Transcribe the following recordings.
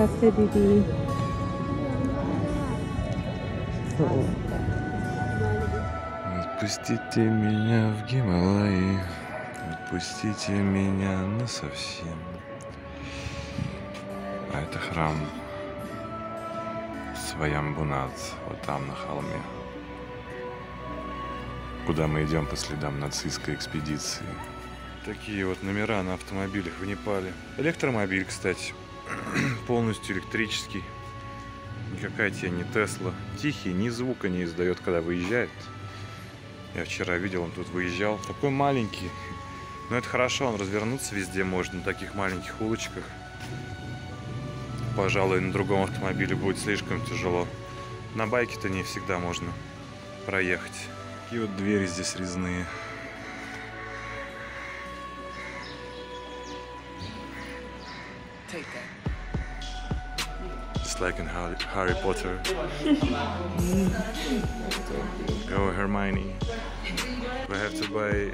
Namaste, Didi. Отпустите меня в Гималаи, отпустите меня насовсем. А это храм Сваямбунат, вот там на холме, куда мы идем по следам нацистской экспедиции. Такие вот номера на автомобилях в Непале. Электромобиль, кстати, полностью электрический. Никакая тебе не Тесла. Тихий, ни звука не издает, когда выезжает. Я вчера видел, он тут выезжал. Такой маленький. Но это хорошо, он развернуться везде может на таких маленьких улочках. Пожалуй, на другом автомобиле будет слишком тяжело. На байке-то не всегда можно проехать. Такие вот двери здесь резные. Just like in Harry Potter. Oh, Hermione. We have to buy...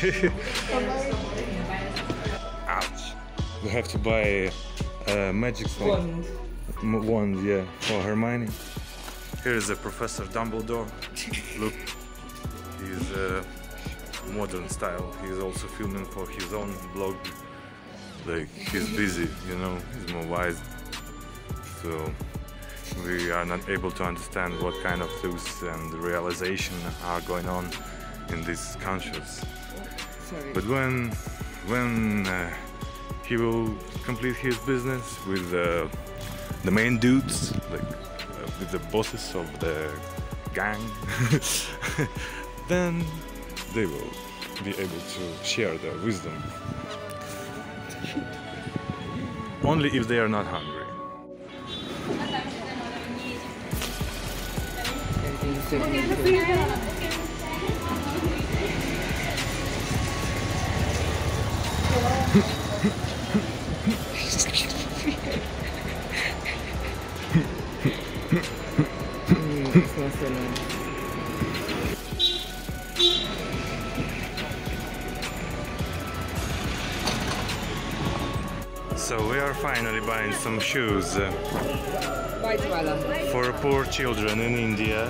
Ouch. We have to buy a magic wand, yeah, for Hermione. Here is a Professor Dumbledore. Look, he's modern style. He's also filming for his own blog. Like, he's busy, you know, he's more wise. So we are not able to understand what kind of thoughts and realization are going on in these countries. But when he will complete his business with the main dudes, like with the bosses of the gang, then they will be able to share their wisdom. Only if they are not hungry. So we are finally buying some shoes for poor children in India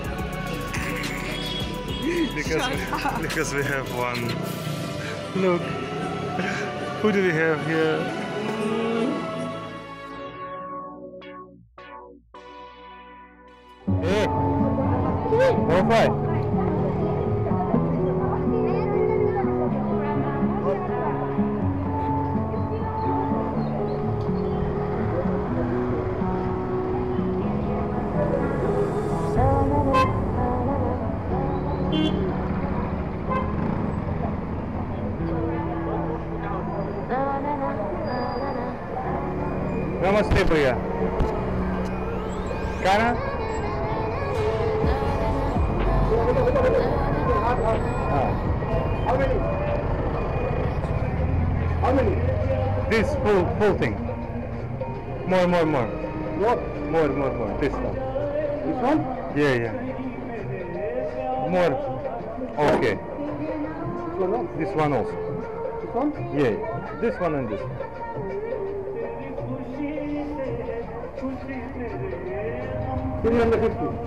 because we have one. Look, who do we have here? Hey, Wi-Fi. Namaste, Priya. Kana? How many? How many? This full thing. More. What? More. This one. This one? Yeah. More. Okay. This one also. This one? Yeah. This one and this one. 350.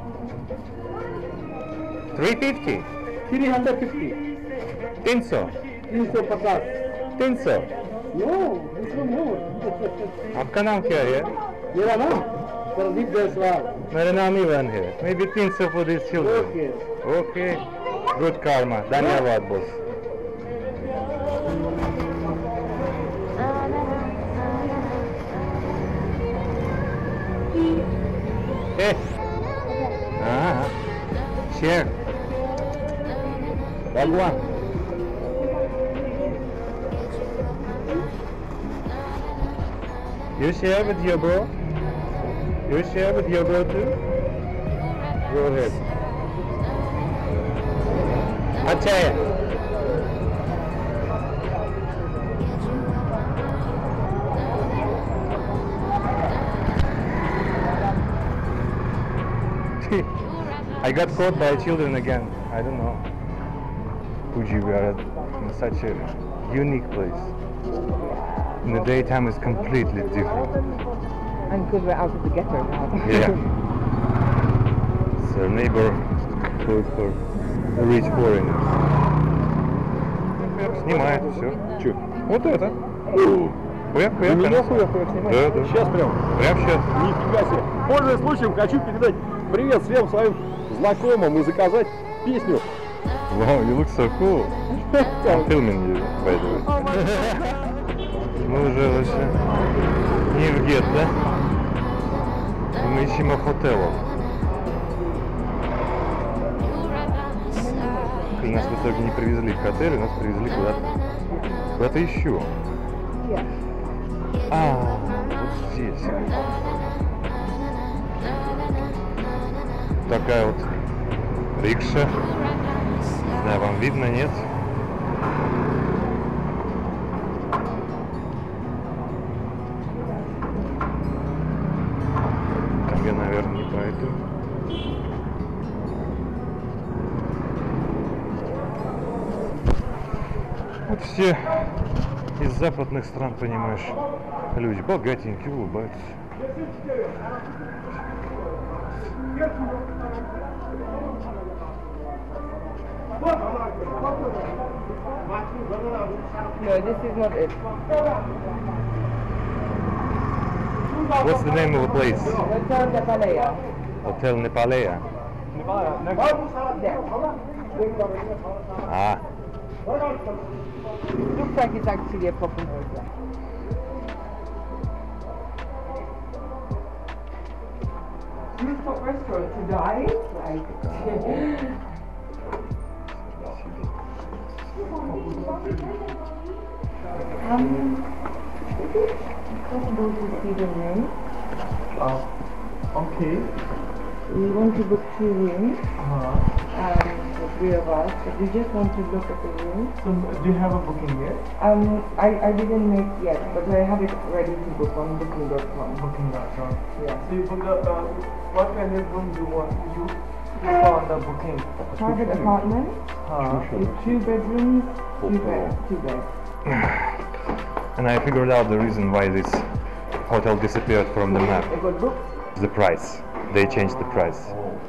350. 350. 300. 350. 300. No, this one more. आपका नाम क्या है? मेरा नाम प्रदीप जायसवाल. मेरा नाम Ivan है. Maybe 300 for these children. Okay. Good karma. धन्यवाद boss. Hey. Share. Bhagwan. You share with your bro? You share with your bro too? Go ahead. अच्छा है. I got caught by children again. I don't know. Fuji, we are in such a unique place. In the daytime it's completely different. And because we're out of the ghetto now. Yeah. It's a neighborhood for rich foreigners. Снимает все. Че? Вот это. Хуяк, Вы меня хуяк снимаете? Да, да. Сейчас прям. Прям сейчас. Нифига себе. Пользуясь случаем, хочу передать привет всем своим знакомым и заказать песню. Wow, you look so cool. I'm filming you, by the way. Мы уже вообще не в гетто. Мы ищем хотелов. И нас в итоге не привезли к отелю, нас привезли куда-то еще. А, вот здесь. Такая вот рикша. Да, вам видно, нет? Там я, наверное, не пройду. Вот все из западных стран, понимаешь, люди богатенькие, улыбаются. No, this is not it. What's the name of the place? Hotel Nepalaya. Hotel Nepalaya. There. Ah, Looks like it's actually a proper hotel. Rooftop restaurant to die? Like. Possible to see the room. Okay. We want to book 2 rooms, the 3 of us, but we just want to look at the room. So do you have a booking yet? I didn't make yet, but I have it ready to book on booking.com. Booking.com. Yeah. So you book the, what kind of room do you want? You saw on the booking. Private apartment with 2 bedrooms, 2 beds. and I figured out the reason why this hotel disappeared from the map. They got booked? The price. They changed the price.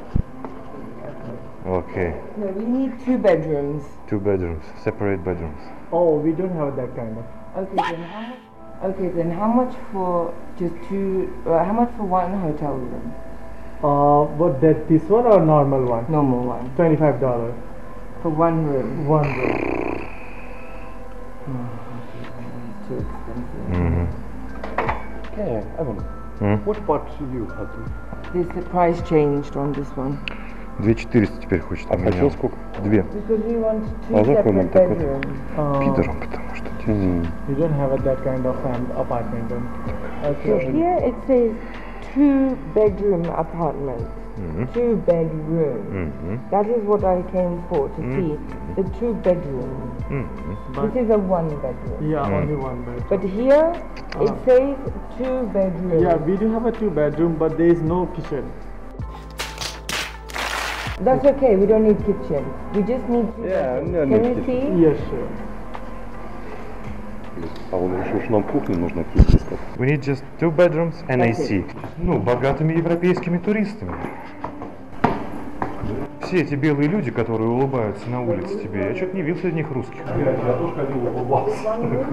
Okay. No, we need 2 bedrooms. 2 bedrooms, separate bedrooms. Oh, we don't have that kind of. Okay, then how much for just 2? How much for 1 hotel room? What that? This one or normal one? Normal one. $25 For 1 room. 1 room. Too expensive. Mm-hmm. Yeah, Evan. What part you have to? The price changed on this one. 2400 теперь хочет. А хотел сколько? 2. Because we want 2 А за separate так вот? bedrooms. Пидором, потому что You don't have that kind of apartment room. Okay. Here it says 2 bedroom apartment. 2 bedroom. That is what I came for, to see the 2 bedrooms. This is a 1 bedroom. Yeah, only 1 bedroom. But here it says 2 bedrooms. Yeah, we do have a 2 bedroom, but there is no kitchen. That's okay, we don't need kitchen. We just need 2 Yeah, bedrooms. no Can need you kitchen. see? Yes, sure. А он решил, что нам кухню нужно искать. We need just 2 bedrooms and That's AC. Ну, богатыми европейскими туристами. Все эти белые люди, которые улыбаются на улице тебе, я что-то не видел среди них русских. Я тоже ходил, улыбался.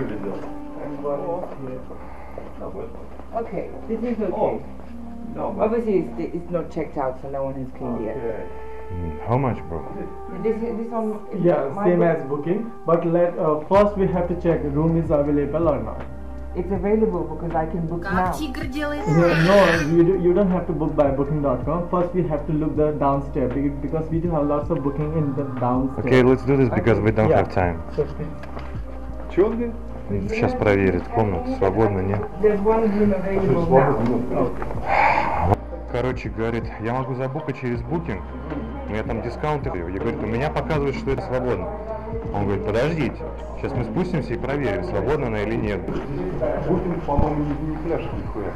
Okay, this is okay. Obviously it's not checked out, so no one has cleaned yet. How much, bro? This on Yeah, my same book- as booking. But first we have to check the room is available or not. It's available because I can book now. Тигр делает. No, you don't have to book by booking.com. First we have to look the downstairs because we do have lots of booking in the downstairs. Okay, let's do this because we don't Yeah. have time. So, Че он говорит? Сейчас проверит комнату, свободно, нет? There's one room available now. Короче, говорит, я могу забукать через букинг, у меня там дискаунты. Я говорю, у меня показывает, что это свободно. Он говорит, подождите, сейчас мы спустимся и проверим, свободно она или нет. Букинг, по-моему, не пляж нихуя.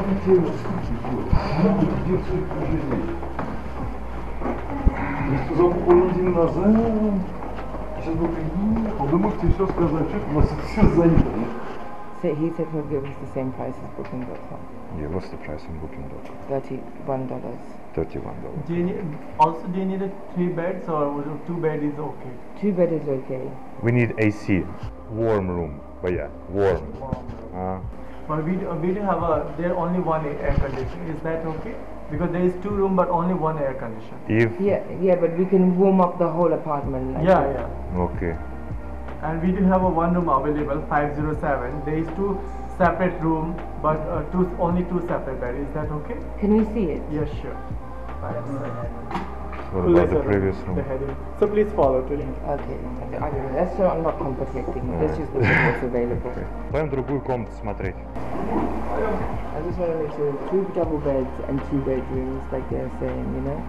Я сказал буквально неделю назад. Сейчас бы приехал, думаю, тебе все сказать, что у нас это все занято. he said he'll give us the same price as Booking.com. Yeah, what's the price on Booking.com? $31. $31. Also, do you need a 3 beds or 2 bed is okay? 2 bed is okay. We need AC, warm room. But yeah, warm. But we do have there only one air conditioner. Is that okay? Because there is 2 rooms but only one air conditioner. Yeah, but we can warm up the whole apartment. Like Yeah. Okay. And we do have a 1 room available, 507. There is 2 separate rooms, but only 2 separate beds. Is that okay? Can we see it? Yes, sure. What about the previous The room? heading. So please follow to link. Okay. I don't know. That's not complicating. Let's just look at what's available. Пойдем другую комнату смотреть. I just want to make sure 2 double beds and 2 bedrooms, like they're saying, you know?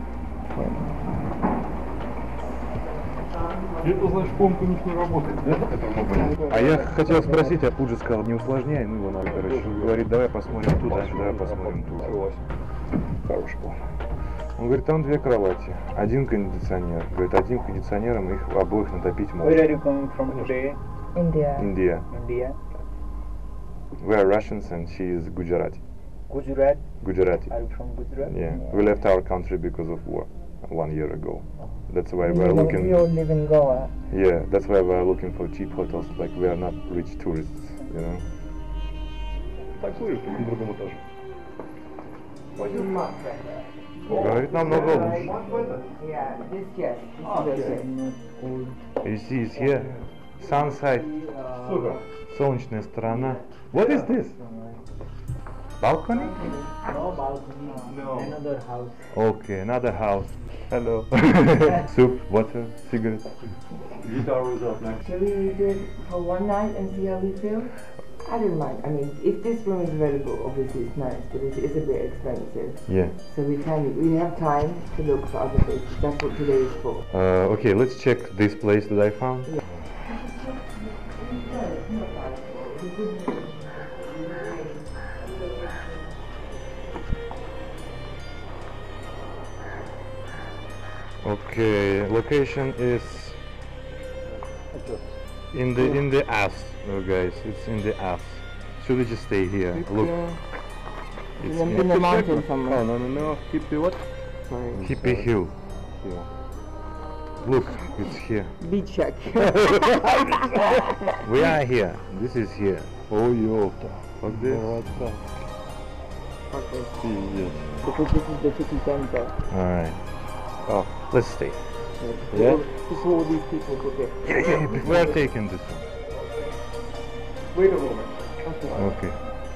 Это значит, комната у них не работает, да? А я хотел спросить, а Пуджи сказал, не усложняй, ну его надо, короче. Говорит, давай посмотрим туда, давай посмотрим туда. Хороший план. Он говорит, там 2 кровати, 1 кондиционер. Говорит, 1 кондиционером их обоих натопить можно. Where are you coming from today? India. India. India. We are Russians and she is Gujarati. Gujarat. Gujarati. Are you from Gujarat? Yeah. We left our country because of war 1 year ago. That's why we are We looking. all live in Goa. Yeah, that's why we are looking for cheap hotels. Like we are not rich tourists, you know. Такую, на другом этаже. Говорит, намного лучше. Yeah, this yes. This is okay. You see, it's here. Sun side. Солнечная сторона. What is this? Balcony? No balcony. No. Another house. Okay, another house. Hello. Soup, water, cigarettes. Guitar was up next. Shall we do it for one night and see how we feel? I don't mind. I mean, if this room is available, obviously it's nice, but it is a bit expensive. Yeah. So we have time to look for other places. That's what today is for. Okay, let's check this place that I found. Yeah. Okay, location is in the ass, guys. It's in the ass. Should we just stay here? Look, it's in the mountain somewhere. Oh, no. Hippie what? Sorry. Hippie Hill. Look, it's here. Beach check. We are here. This is here. Oh, ёпта. Fuck this. Okay. Because this is the city center. Alright. Oh, let's stay. Yeah? Before these people go there. Yeah. We are taking this one. Wait a moment. Okay.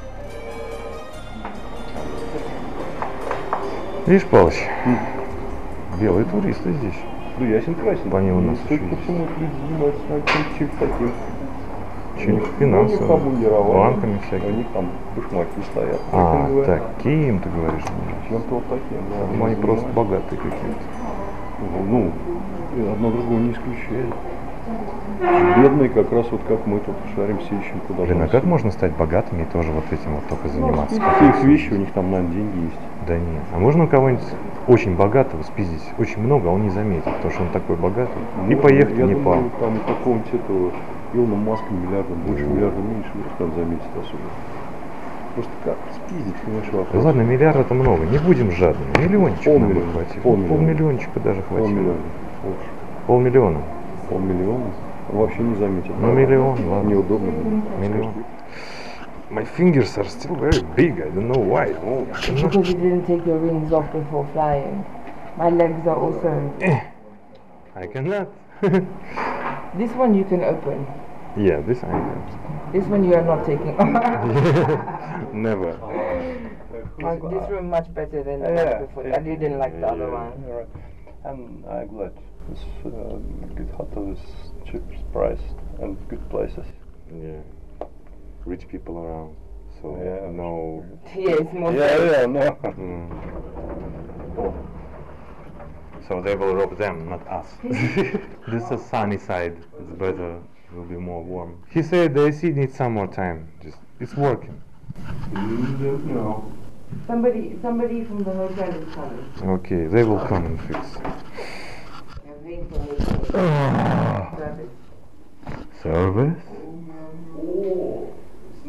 Видишь, Палыч? Белые туристы здесь. Ну, ясен красен. Они у нас Судя еще по есть. всему, люди занимаются чем таким. Что-нибудь У них финансовым, обмундирование. банками У всякими. них там башмаки стоят. А, Трекинговые. таким ты говоришь? Чем-то вот таким, да. Ну, они просто богатые какие-то. Ну, и одно другого не исключает. Бедные как раз вот как мы тут шаримся, ищем куда. Блин, а как можно стать богатыми и тоже вот этим вот только заниматься? Какие вещи, у них там, наверное, деньги есть. Да нет. А можно у кого-нибудь очень богатого спиздить очень много, а он не заметит, потому что он такой богатый. И поехать Я не думаю, пал. там какого-нибудь этого Илона Маска миллиарда, больше миллиарда меньше, никто не заметит особо. Просто как спиздить, понимаешь, Да вопрос. ладно, миллиард это много, не будем жадными. Миллиончика нам бы Полмиллиона. хватило. Полмиллиона. Полмиллиончика даже хватило. Полмиллиона. Лучше. Полмиллиона. Полмиллиона. Вообще не заметит. Ну, миллион, ладно. Неудобно будет. Миллион. My fingers are still very big, I don't know why. Oh, Because you didn't take your rings off before flying. My legs are also... I cannot. This one you can open. Yeah, this I can. This one you are not taking off. Never. This room much better than the one before. I didn't like the other one. Right. I'm glad. This good hotel is cheap price and good places. Yeah. Rich people around, so Yeah. no. Yeah, it's more Yeah, no. So they will rob them, not us. This is a sunny side. It's better. It will be more warm. He said the AC needs some more time. Just it's working. No. Somebody from the hotel is coming. Okay, they will come and fix. I'm waiting for me. Service. Service?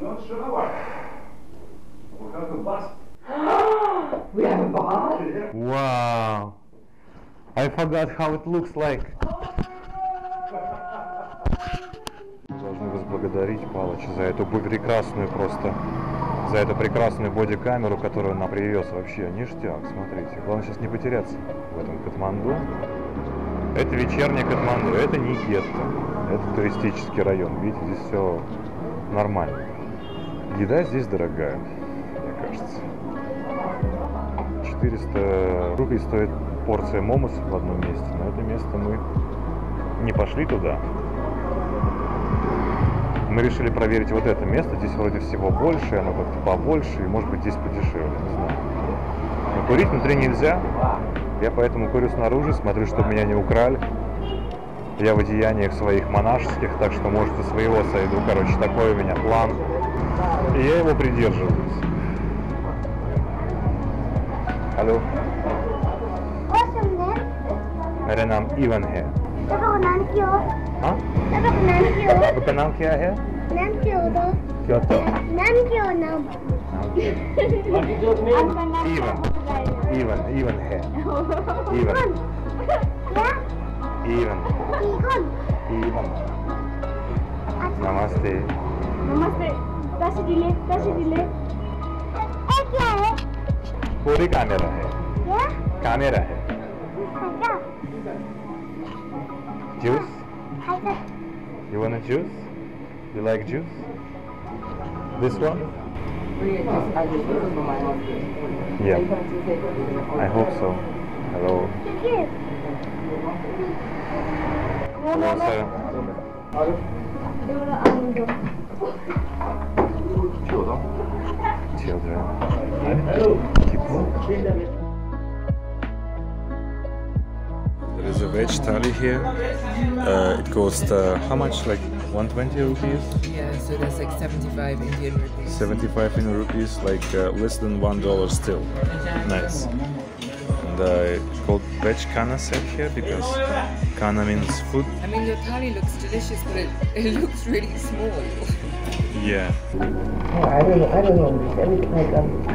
Wow! I forgot how it looks like. Должны возблагодарить Палыча за эту прекрасную за эту прекрасную бодикамеру, которую он нам привез. Вообще ништяк, смотрите. Главное сейчас не потеряться в этом Катманду. Это вечерний Катманду, это не гетто, это туристический район. Видите, здесь все нормально. Еда здесь дорогая, мне кажется. 400 рублей стоит порция момоса в одном месте. На это место мы не пошли туда. Мы решили проверить вот это место. Здесь вроде всего больше, оно как-то побольше, и может быть здесь подешевле, не знаю. Но курить внутри нельзя. Я поэтому курю снаружи, смотрю, чтобы меня не украли. Я в одеяниях своих монашеских, так что, может, и своего сойду. Короче, такой у меня план. И я его придерживаюсь. Алло. What's your name? मेरा नाम even है. तेरा नाम क्या है? हाँ? तेरा नाम क्या है? आपका नाम क्या है? नाम क्या होता? क्या तो? नाम क्या हो नाम? इवन है. इवन. क्या? इवन. इवन. इवन. नमस्ते. नमस्ते. कैसे दिले? कैसे दिले? क्या है? पूरी कैमरा है. क्या? कैमरा है. क्या? Juice? क्या? You want a juice? You like juice? This one? Yeah. I hope so. Hello. Hello, sir. Children. There is a veg thali here. It costs how much? Like 120 rupees? Yeah, so that's like 75 Indian rupees. 75 Indian rupees, like less than $1 still. Nice. And it's called veg kana set here because kana means food. I mean, your thali looks delicious, but it looks really small. Yeah. I don't know. Every like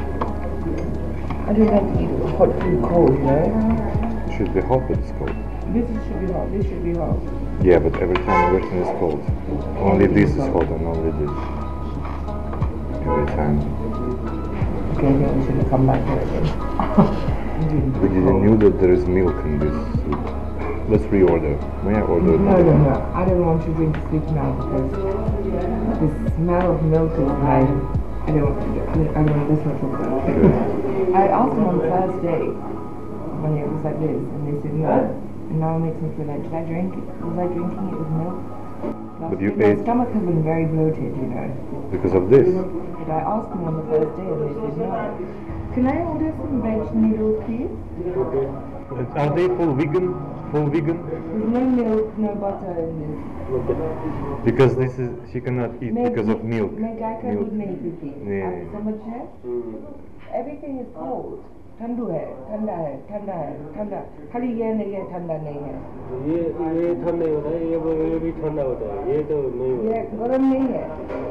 I don't like to eat hot food cold, you know? It should be hot, but it's cold. This should be hot. This should be hot. Yeah, but every time everything is cold. Only this is hot and only this. Every time. Okay, then we should come back here again. We didn't know that there is milk in this soup. Let's reorder. May I order? No. I don't want to drink soup now because the smell of milk is like, I don't let's not talk about it. I asked them on the first day when it was like this, and they said no. And now it makes me feel like, should I drink it? Was I drinking it with milk? But you My ate stomach has been very bloated, you know. because of this. But I asked them on the first day, and they said no. Can I order some veg noodles, please? Are they full vegan? Full vegan? With no milk, no butter in this. Because this is she cannot eat because of milk. मैं क्या कर दूध नहीं पीती Yeah. आप समझ है Everything is cold ठंडू है ठंडा है ठंडा खाली ये नहीं है ठंडा नहीं है ये ठंडा होता है ये भी ठंडा होता है ये तो नहीं होता ये गरम नहीं है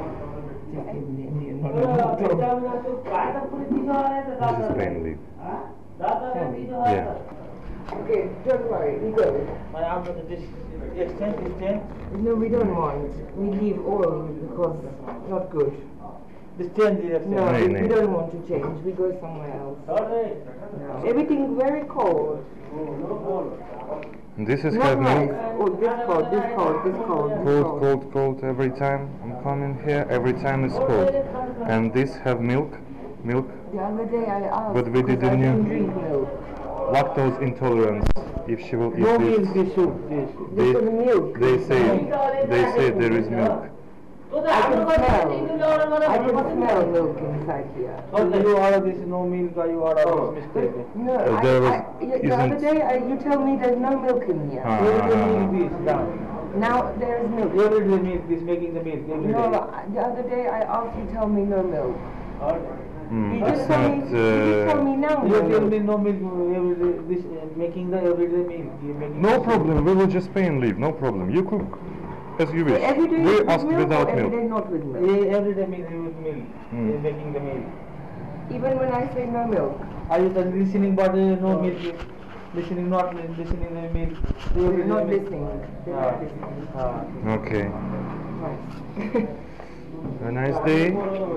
This is plain leaf. Yeah. Okay, don't worry, we go. No, we don't want. We leave all because not good. This change direction. No, No, we no. don't want to change. We go somewhere else. No. Everything very cold. This is Not have nice. milk. Oh, this cold. Cold every time I'm coming here. Every time it's cold. And this have milk. The other day I asked, But we because didn't I don't know. drink milk. Lactose intolerance. If she will eat No this, milk this soup. This. This is milk. they say there is milk. I can smell milk inside here. So you order this no milk or you order this mistake. No, There was- the other isn't- day you tell me there's no milk in here. Every day milk this down. Now there is milk. Every day milk this making the milk every No, day. the other day I asked you tell me no milk. You That's just tell me, not. you just tell me now You tell milk. me no milk every day this making the everyday milk. You making No the soup. problem. We will just pay and leave. No problem. You cook as you wish. Every day We with ask milk without or every milk. day not with milk? Every day milk with milk. You're making the milk. Even when I say no milk. Are you listening but no milk? Listening, not listening, milk. They're not listening. They're not listening. Okay. Nice. A nice day.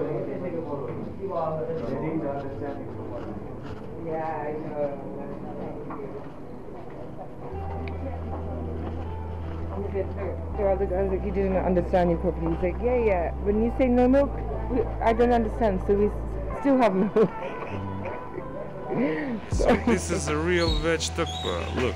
Yeah, I know. The other guy was like, he didn't understand you properly. He's like, yeah. When you say no milk, I don't understand, so we still have milk. So this is a real veg tukpa. Look.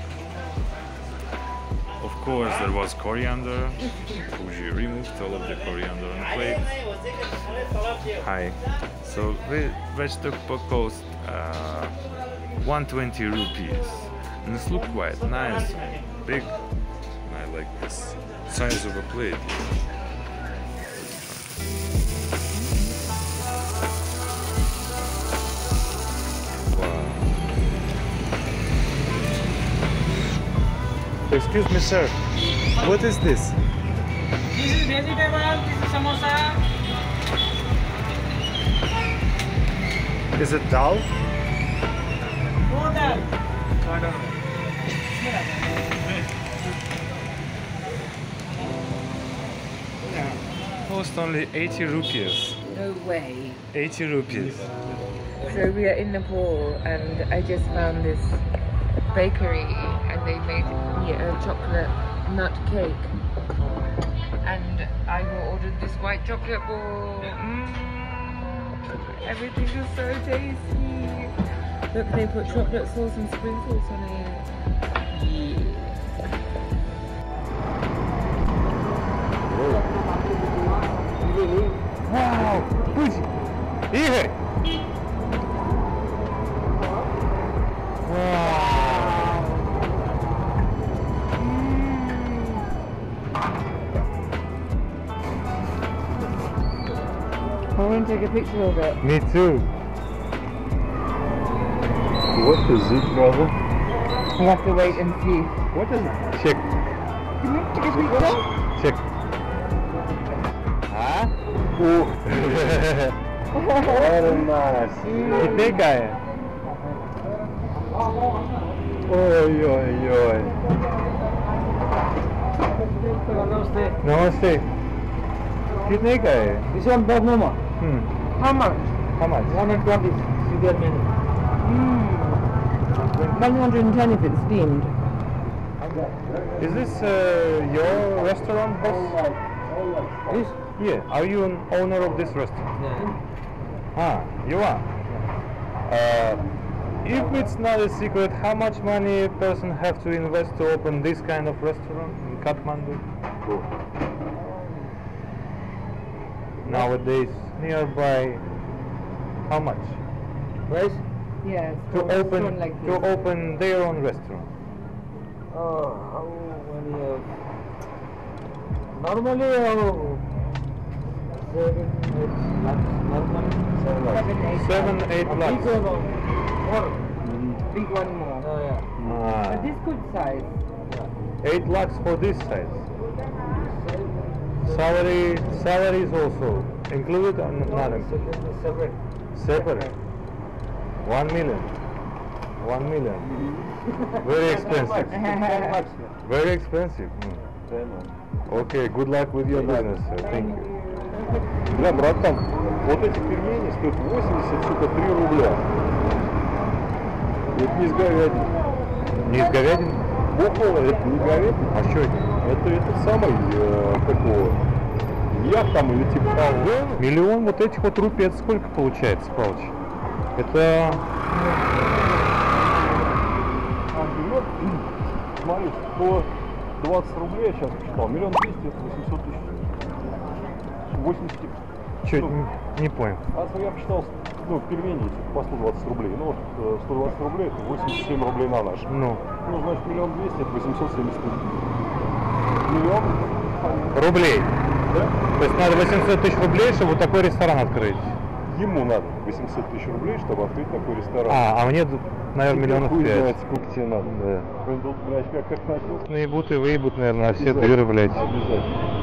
Of course, there was coriander. Fuji removed all of the coriander on the plate. Hi. So veg tukpa cost 120 rupees. And this look quite nice, big. I like this size of a plate. Wow. Excuse me, sir. What is this? This is vegetable, this is samosa. Is it dal? No dal. Cost only 80 rupees. No way. 80 rupees. So we are in Nepal and I just found this bakery and they made me a chocolate nut cake. And I ordered this white chocolate ball. Everything is so tasty. Look, they put chocolate sauce and sprinkles on it. Yeah. Wow! Push! Игорь! Wow! I want to take a picture of it. Me too. What is it, brother? We'll have to wait and see. What is it? Check. Can you take a picture? Check. Huh? Very nice. कितने का है? Ой-ой-ой. नमस्ते. कितने का है? This one bag mama. How much? How much? 120 sugar menu. 110 if it's steamed. Is this your restaurant, boss? This? Yeah. Are you an owner of this restaurant? Yeah. Ah, you are. If it's not a secret, how much money a person have to invest to open this kind of restaurant in Kathmandu? Nowadays, nearby, how much? Price? Yes. To open like to this. open their own restaurant. Normally 7, 8 lakhs. Big one more. Ah, But this good size. 8 lakhs for this size. Salary is also included or not included? Separate. 1 million. 1 million. Very expensive. Very expensive. Okay, good luck with your business, sir. Thank you. Бля, братан, вот эти пельмени стоят 83 рубля. Это не из говядины. Не из говядины? Около, это не говядина. А что это? Это этот самый, какого, як там или типа того. Миллион вот этих вот рупий, это сколько получается, Павлович? Это... Смотри, 120 рублей я сейчас посчитал. 1 200 000 это 800 000. 80 Че, не понял. я посчитал, ну, пельмени по 120 рублей. Ну вот 120 рублей это 87 рублей на наш. Ну, Значит 1 200 000 это 870 000. Миллион? рублей. Да? То есть надо 800 тысяч рублей, чтобы вот такой ресторан открыть. Ему надо 800 000 рублей, чтобы открыть такой ресторан. А мне, наверное, миллионов Хуй 5. знает, сколько тебе надо. Да. Блядь, как начал? Наебут и выебут, наверное, а все дыры, блядь. Обязательно.